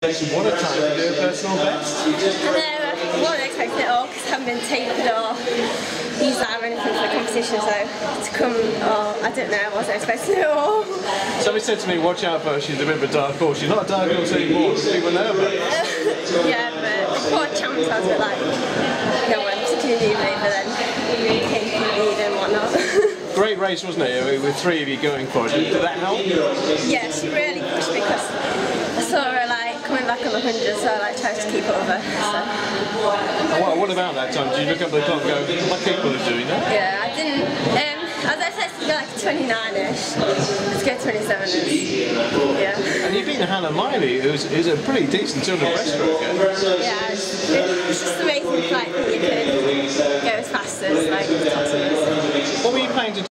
What a time to do a personal best. I know, I wasn't expecting it all because I haven't been tapered or used that or anything for the competition, so to come, I don't know, I wasn't expecting it all. Somebody said to me, watch out for her, she's a bit of a dark horse. She's not a dark horse anymore, people know about it. Yeah, but before champs I was a bit like, no one particularly knew me, but then came to the lead and whatnot. Great race, wasn't it, with three of you going for it. Did that help? Yeah, she really pushed me because I saw her like coming back on the 100, so I tried to keep up with her. So. And what about that time? Did you look up at the clock and go, my people are doing that? Yeah, I didn't. I was expecting to go like 29ish. Let's go 27ish. Yeah. And you beat Hannah Miley, who's a pretty decent 200 breaststroke. Yeah, it's just amazing like, that you can go as fast as like the top. What were you planning to do?